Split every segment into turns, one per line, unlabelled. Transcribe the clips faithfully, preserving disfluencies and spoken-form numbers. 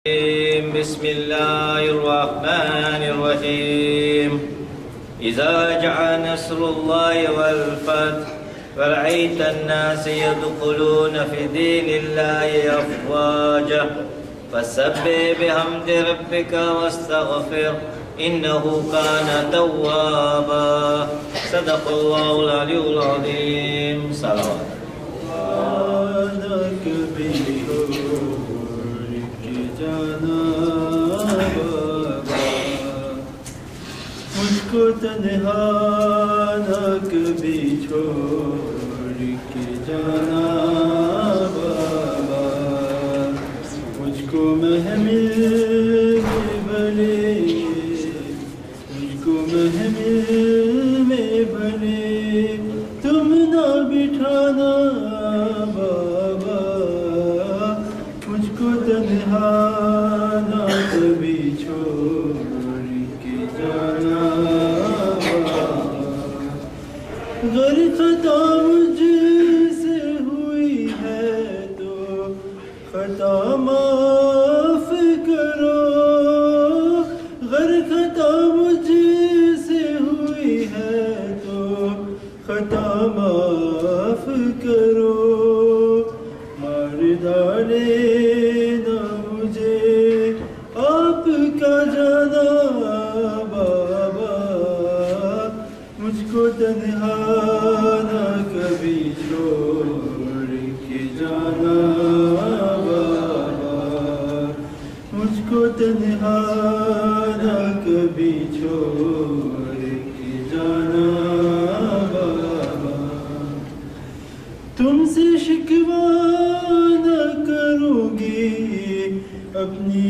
بسم الله الرحمن الرحيم إذا جاء نصر الله والفتح ورأيت الناس يدخلون في دين الله أفواجا فسبح بحمد ربك واستغفر إنه كان توابا صدق الله العلي العظيم. صلوات
مجھ کو تنہا نہ کبھی چھوڑ کے جانا بابا، مجھ کو محمل میں بھلے مجھ کو محمل میں بھلے تم نہ بٹھانا بابا، مجھ کو تنہا نہ کبھی چھوڑ کے جانا بابا، گر خطا مجھ سے ہوئی ہے تو خطا معاف کرو، گر خطا مجھ سے ہوئی ہے تو خطا معاف کرو، مار ڈالے نہ مجھے آپ کا جانا بابا، مجھ کو تنہا نہ کبھی چھوڑ کے جانا بابا، مجھ کو تنہا نہ کبھی چھوڑ کے جانا بابا، تم سے شکوہ نہ کروں گی اپنی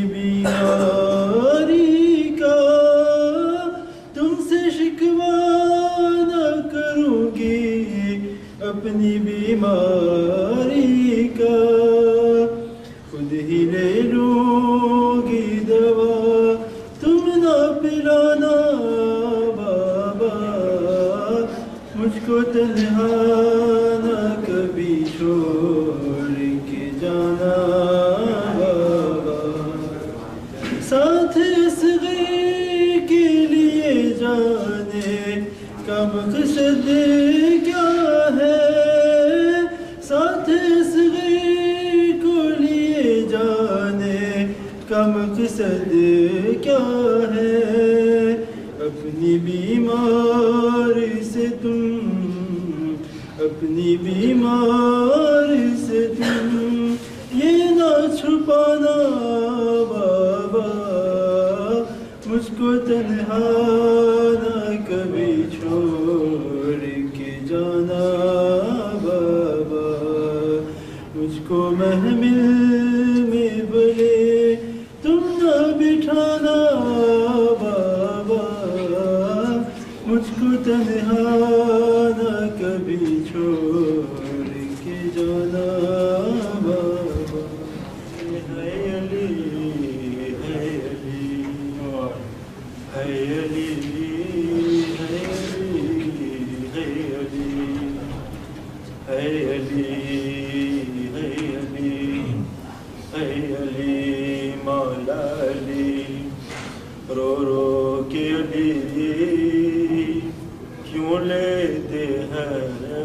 بیماری کا، تم سے شکوہ نہ کروں گی اپنی بیماری کا، خود ہی لے لوں گی دوا تم نہ پلانا بابا، مجھ کو تنہا نہ کبھی چھوڑ کے جانا بابا، ساتھ اصغر کے لیے جانے کا مقصد کیا ہے، ساتھ اصغر کو لیے جانے کا مقصد کیا ہے، اپنی بیمار سے تم اپنی بیمار سے تم یہ نہ چھپانا بابا، مجھ کو تنہا نہ کبھی چھوڑ کے جانا بابا، مجھ کو محمل میں بھلے تم نہ بٹھانا بابا، مجھ کو تنہا نہ کبھی چھوڑ کے جانا بابا، ہے علی ہے علی ہے علی ہے علی ہے علی ہے علی ہے علی ہے علی مولا علی، رو رو کے علی کیوں لیتے ہیں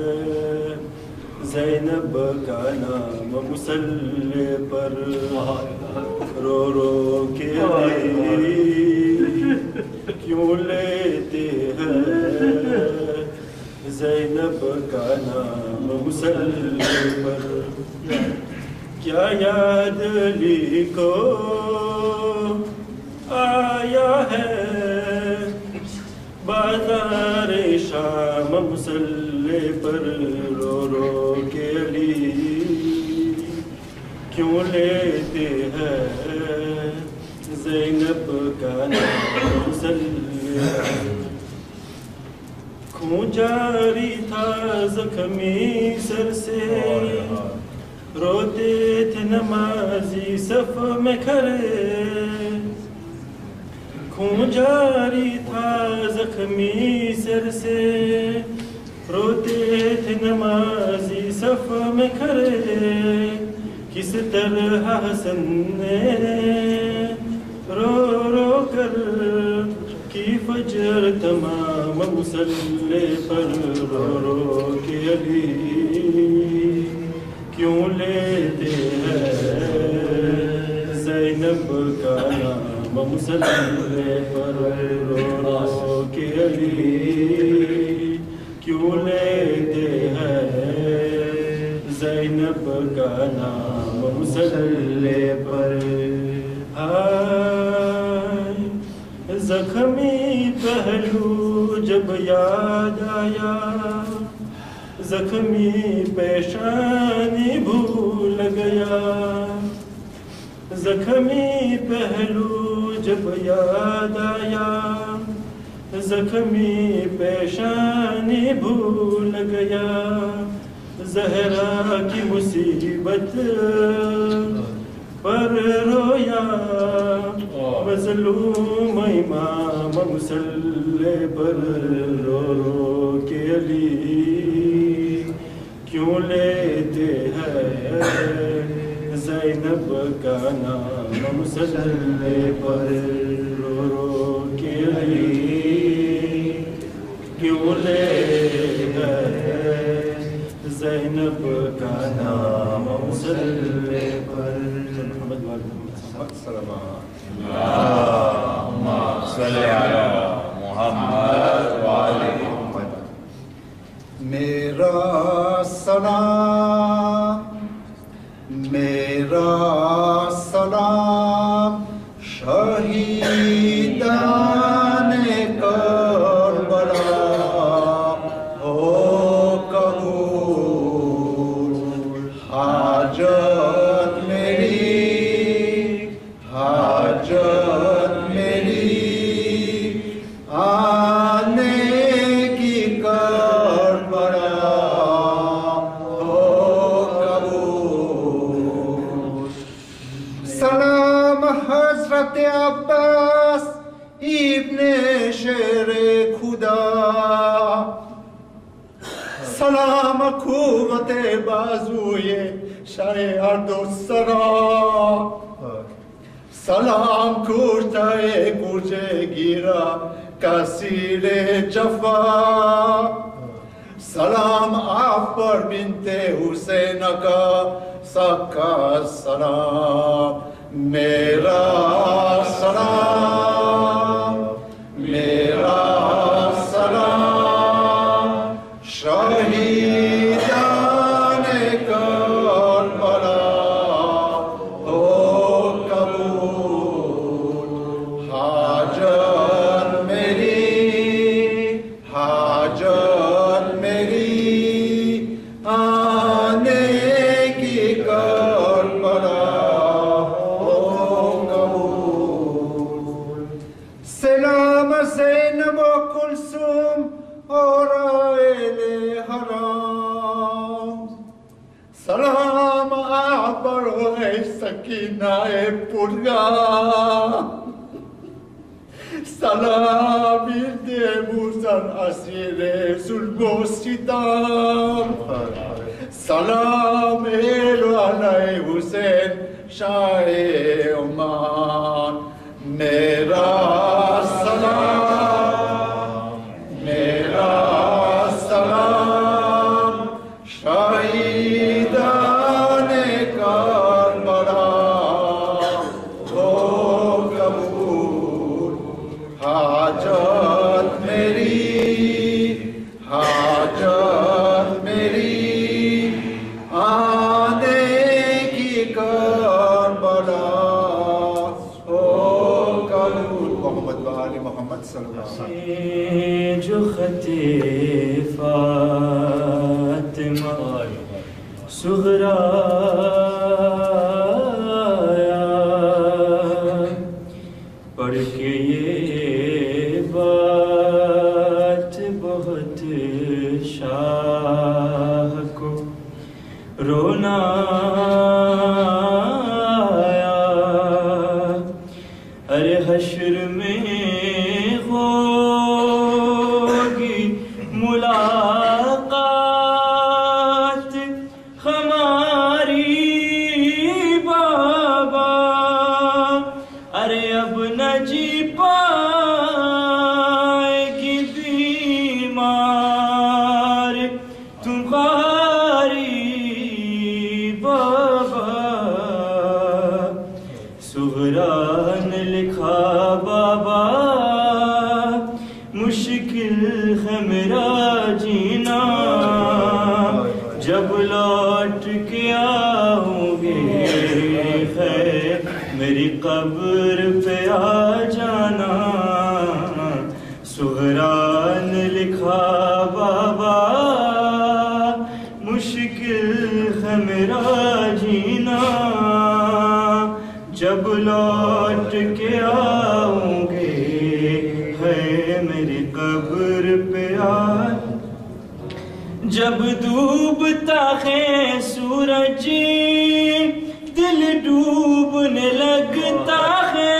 زینب کا نام مصلی پر، رو رو کے علی کیوں لیتے ہیں زینب کا نام مصلی پر، کیا یاد علی کو آیا ہے بازار شام مصلی پر، رو رو کے علی کیوں لیتے ہیں زینب کا نام مصلی پر، خون جاری تھا زخمی سر سے روتے تھے نمازی صف میں کھڑے، خون جاری تھا زخمی سر سے روتے تھے نمازی صف میں کھڑے، کس طرح حسن نے فجر تمام مسلح پر رو رو کے علی کیوں لیتے ہیں زینب کا نام مسلح پر رو رو کے علی کیوں لیتے ہیں زینب کا نام مسلح پر آئے زخمی پہلو جب یاد آیا زخمی پیشانی بھول گیا زخمی پہلو جب یاد آیا زخمی پیشانی بھول گیا زہرا کی مصیبت پر رویا مظلوم امام مسلح پر رو رو کے علی کیوں لیتے ہیں زینب کا نام مسلح پر رو رو کے علی کیوں لیتے ہیں زینب کا نام مسلح پر
اللہم صلی علی محمد وآل محمد
میرا سلام میرا سلام شہیدان کربلا ہو قبول حاجت میری حاجت میری آنے کی کربلا ہو قبول سلام حضرت عباس ابن شیر خدا سلام قوت بازوی شاہ ارد السرا سلام کشتہ کچھ گیرا کثیر جفا سلام آپ پر بنت حسین کا سکا سلام میرا سلام میرا سلام شہیدان کربلا ہو قبول حاجت میری حاجت میری آنے کی کربلا ہو قبول سلام زینب و کلثوم اور اہل حرام سلام آپ پر ہے سکینہ پرگا سلام دے موسر اسیر ظلم و ستم سلام ایلو علیہ حسین شاہ عمان میرا سلام میرا سلام شہیدان کربلا ہو قبول حاجت میری حاجت میری آنے کی کربلا ہو قبول محمد وآل محمد صلی اللہ علیہ وسلم
جو خط فاطمہ صغریٰ پڑھ کے یہ بات بہت شاہ کو رونا آیا ارے حشر میں ہوگی ملاقات ہماری بابا ارے اب نہ جی پائیں سغرا نے لکھا بابا مشکل ہے میرا جینا، جب لوٹ کے آؤں گے خیر میری قبر پہ آ جانا۔ سغرا نے لکھا بابا مشکل ہے میرا جینا، جب لوٹ کے آؤں گے ہے میری قبر پہ آ، جب ڈوبتا ہے سورج دل ڈوبنے لگتا ہے،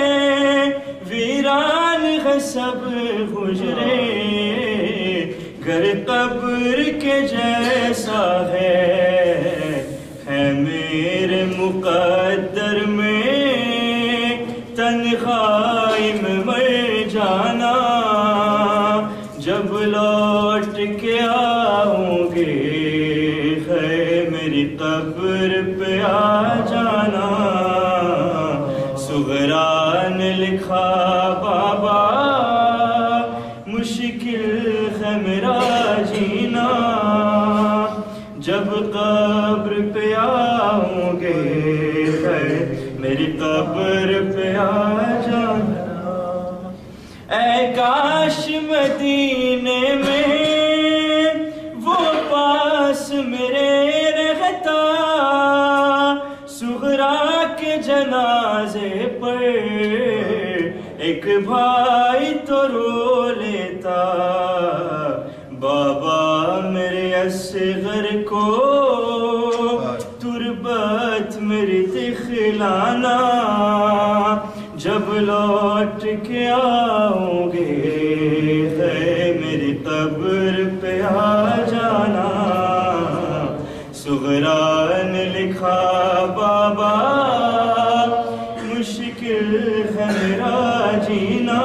ویران ہے سب حجرے گر قبر کے جیسا ہے، ہے میرے مقدر میں تنہائی میں مر جانا، جب لوٹ کے آؤں گے ہے میری قبر پہ آ جانا۔ سغرا نے لکھا بابا مشکل ہے میرا جینا، جب قبر پہ آؤں گے ہے میری قبر پہ آ جانا۔ اے کاش مدینے میں وہ پاس میرے رہتا، سغرا کے جنازے پر ایک بھائی تو رو لیتا، بابا میرے اصغر کو تربت میری دکھلانا، جب لوٹ کے آؤں گے ہے میری قبر پہ آ جانا۔ سغرا نے لکھا بابا مشکل ہے میرا جینا،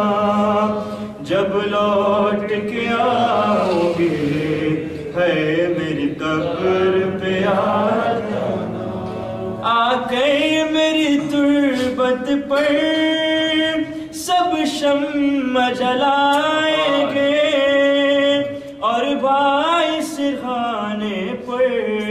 جب لوٹ کے آؤں گے ہے میری قبر پہ آ جانا۔ آ گئی میری تربت پر سب شمع جلائیں گے، اور بھائی سرہانے پر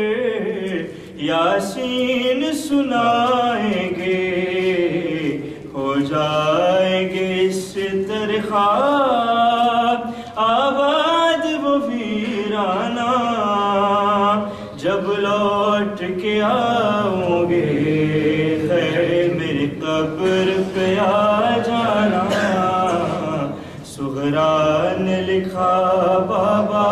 یاسین سنائیں گے، ہو جائیں گے اس طرح آباد وہ ویرانہ، جب لوٹ کے آؤں گے ہے میری قبر پہ آ جانا۔ سغرا نے لکھا بابا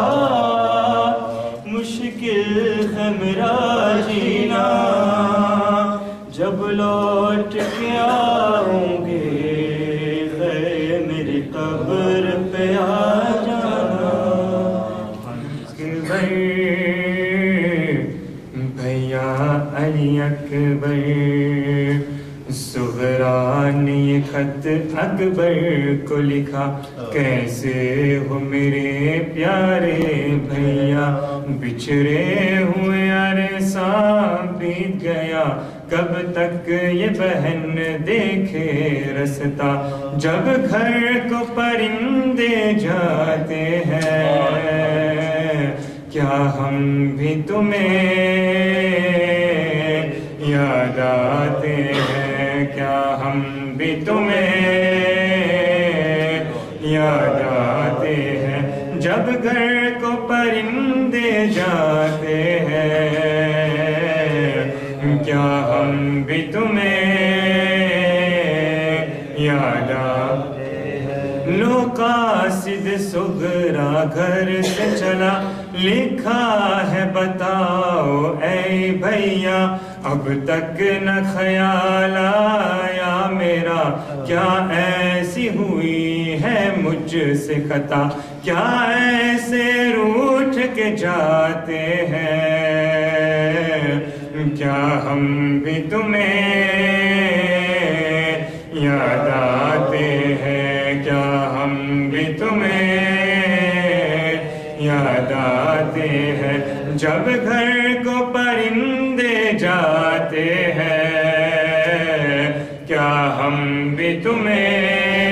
مشکل ہے میرا جینا، جب لوٹ کے آؤں گے ہے میری قبر پہ آ جانا۔ بھیا علی اکبر، سغرا نے یہ خط اکبر کو لکھا، کیسے ہو میرے پیارے بھیا، بچھڑے ہوئے عرصہ بیت گیا، کب تک یہ بہن دیکھے رستا، جب گھر کو پرندے جاتے ہیں، کیا ہم بھی تمہیں یاد آتے ہیں، کیا ہم بھی تمہیں یاد آتے ہیں، جب گھر کو پرندے جاتے ہیں، کیا ہم بھی تمہیں یاد آتے ہیں۔ لو قاصد سغرا گھر سے چلا، لکھا ہے بتاؤ اے بھیا، اب تک نہ خیال آیا میرا، کیا ایسی ہوئی ہے مجھ سے خطا، کیا ایسے روٹھ کے جاتے ہیں، کیا ہم بھی تمہیں یاد آتے ہیں، کیا ہم بھی تمہیں یاد آتے ہیں، جب گھر کو پرندے جاتے ہیں، کیا ہم بھی تمہیں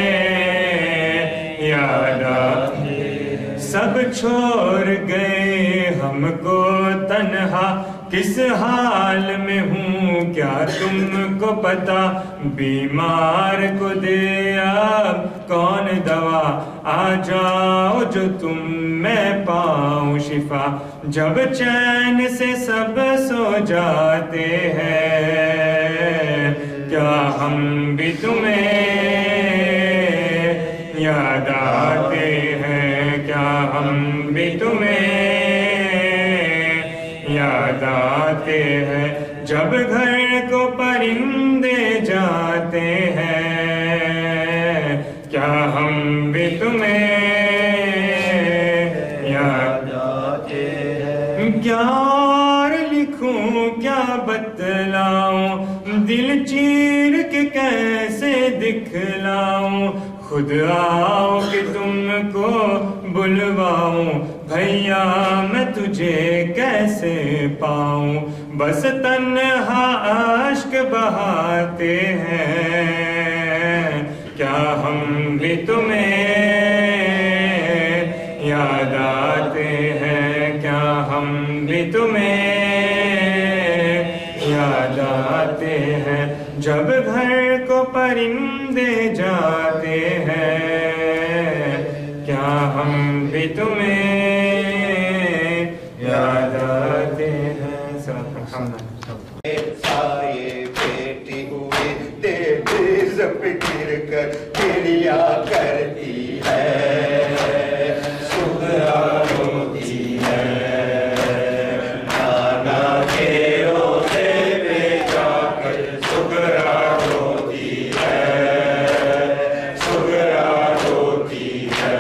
یاد آتے، سب چھوڑ گئے ہم کو تنہا، کس حال میں ہوں کیا تم کو پتا، بیمار کو دے اب کون دوا، آ جاؤ جو تم میں پاؤں شفا، جب چین سے سب سو جاتے ہیں کیا ہم بھی تمہیں یاد آتے ہیں، کیا ہم بھی تمہیں یاد آتے ہیں، جب گھر کو پرندے جاتے ہیں کیا ہم بھی تمہیں یاد آتے ہیں، کیا اور لکھوں کیا بتلاؤں، دل چیر کے کیسے دکھلاؤں، خود آؤ کہ تم کو بلواؤں، بھیا میں تجھے کیسے پاؤں، بس تنہا اشک بہاتے ہیں کیا ہم بھی تمہیں یاد آتے ہیں، کیا ہم بھی تمہیں یاد آتے ہیں، جب گھر کو پرندے جاتے ہیں کیا ہم بھی تمہیں یاد آتے ہیں۔
سائے بیٹی ہوئے تیز پہ گر کر گریا کرتی ہے، سغرا روتی ہے، نانا کے روزے پہ جا کر سغرا روتی ہے، سغرا روتی ہے،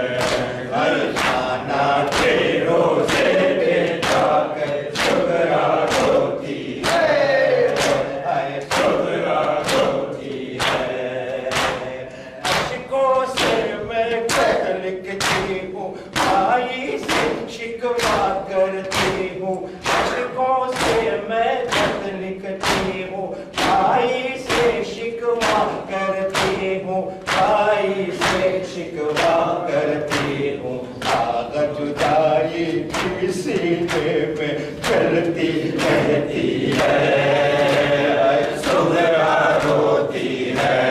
نانا کے روزے پہ جا کر سغرا روتی ہے، سغرا روتی ہے، اشکوں سے میں خط لکھتی ہوں، بھائی سے شکوا کرتی ہوں، اشکوں سے میں خط لکھتی ہوں، بھائی سے شکوا کرتی ہوں، بھائی سے شکوا کرتی ہوں، آگ جدائی کی سینے میں چلتی رہتی ہے، سغرا روتی ہے،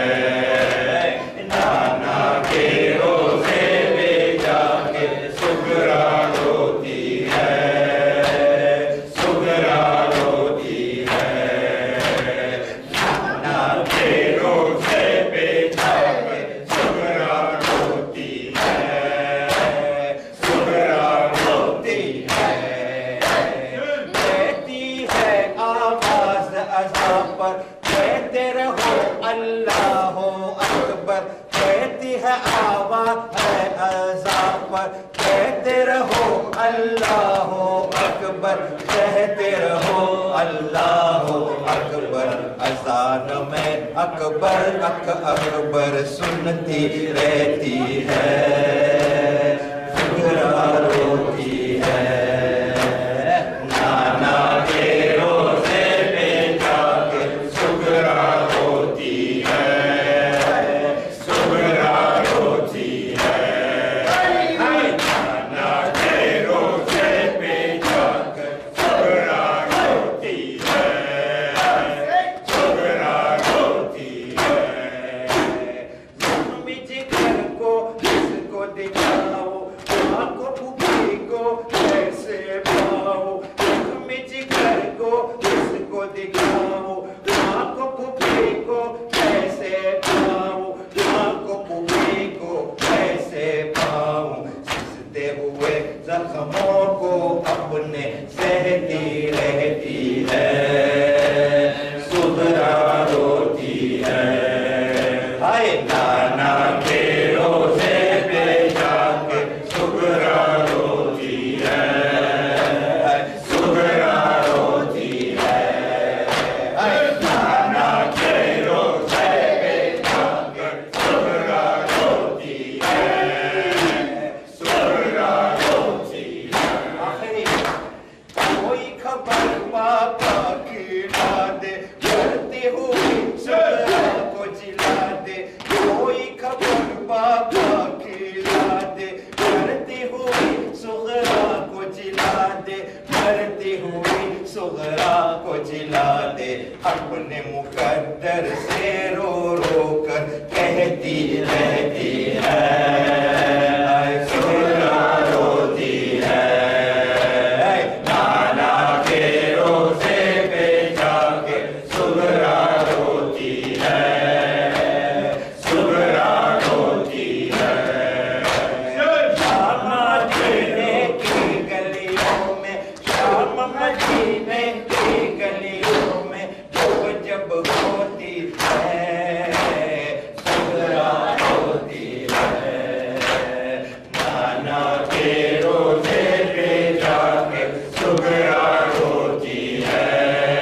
نانا کے روزے پہ جا کے سغرا روتی ہے، سغرا روتی ہے، نانا کے روزے پہ جا کے سغرا روتی ہے، سغرا روتی ہے، کہتی ہے آواز اذاں پر کہتے رہو اللہ اکبر، کہتی ہے آواز اذاں پر کہتے رہو اللہ اکبر، کہتے رہو اللہ اکبر، اذان میں اکبر اک اکبر سنتی رہتی ہے، سغرا روتی ہے، نانا کے روزے پہ جا کے سغرا روتی ہے، سغرا روتی ہے، نانا کے روزے پہ جا کر سغرا روتی ہے، سغرا روتی ہے، زخمی جگر کو کس کو دکھاؤ، ماں کو پھوپھی کو کیسے پاؤ، زخمی جگر کو کس کو دکھاؤ، ماں کو پھوپھی کو کیسے پاؤ، ماں کو پھوپھی کو کیسے پاؤ، سستے ہوئے زخموں کو اپنے سہتی رہتی ہے، سغرا روتی ہے، ہائے نانا کے روزے پہ جا کے سغرا روتی ہے، سغرا روتی ہے، ہائے نانا کے روزے پہ جا کے سغرا روتی ہے، سغرا روتی ہے، آخری کوئی خبر پاپا کی نہ دے، کرتی ہوئی سغرا पर कहती रहती है, सुगरा रोती है। नाना के रोज़े पे जाके सुगरा रोती है, सुगरा रोती है। शाम मदीने की गलियों में, शाम मदीने की गलियों में जब जब होती है, सुगरा रोती है। नाना के रोज़े पे जाके सुगरा रोती है,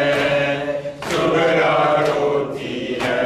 सुगरा रोती है,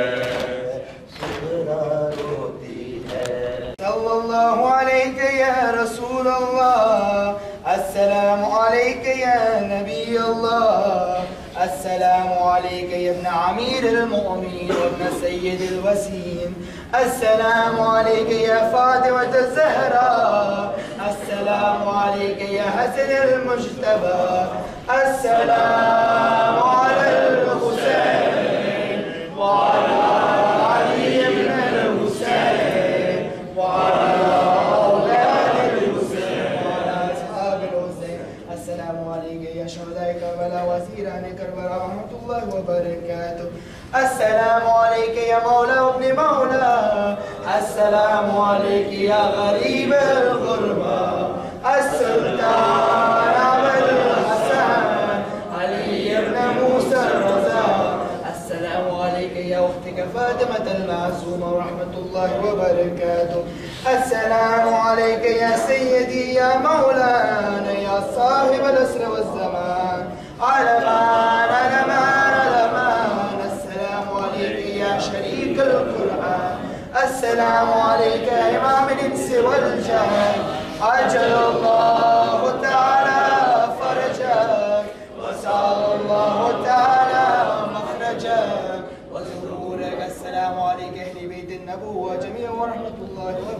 सुगरा रोती है।
सल्लल्लाहु अलैहि या रसूल अल्लाह, अस्सलामु अलैका या नबी अल्लाह, अस्सलामु अलैका या इब्न अमीर अल-मुअमिनीन व इब्न सय्यद अल-वसीम, अस्सलामु अलैका या फातिमा अज़-ज़हरा, अस्सलामु अलैका या हसन अल-मुज्तबा, अस्सलामु अलल-हुसैन व अला अली इब्न अल-हुसैन व अला औलाद अल-हुसैन व अला असहाब अल-हुसैन। अस्सलामु अलैका या शुहदाए करबला व असीरान करबला रहमतुल्लाहि व बरकातुहू। अस्सलामु अलैका या मौला इब्न मौला, अस्सलामु अलैका या गरीब अल-गुरबा, अस्सुल्तान अबुल हसन अली इब्न मूसा रज़ा। अस्सलामु अलैका या उख्तिक फातिमा अल-मासूमा रहमतुल्लाहि व बरकातुहू। अस्सलामु अलैका या सय्यदी या मौलाना या साहिब अल-असर वज़्ज़मान, अलमान अलमान अलमान। अस्सलामु अलैका या शरीक अल-कुरआन, अस्सलामु अलैका इमाम अल-इंस वल-जान, अजलल्लाहु तआला फरजक व सअलल्लाहु तआला मखरजक व ज़ुरूरक। अस्सलामु अलैका अहले बैत अन-नबुव्वा जमीअन व रहमतुल्लाहि व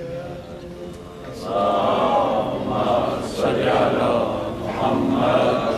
बरकातुहू।
सल्लल्लाहु अलैहि वसल्लम।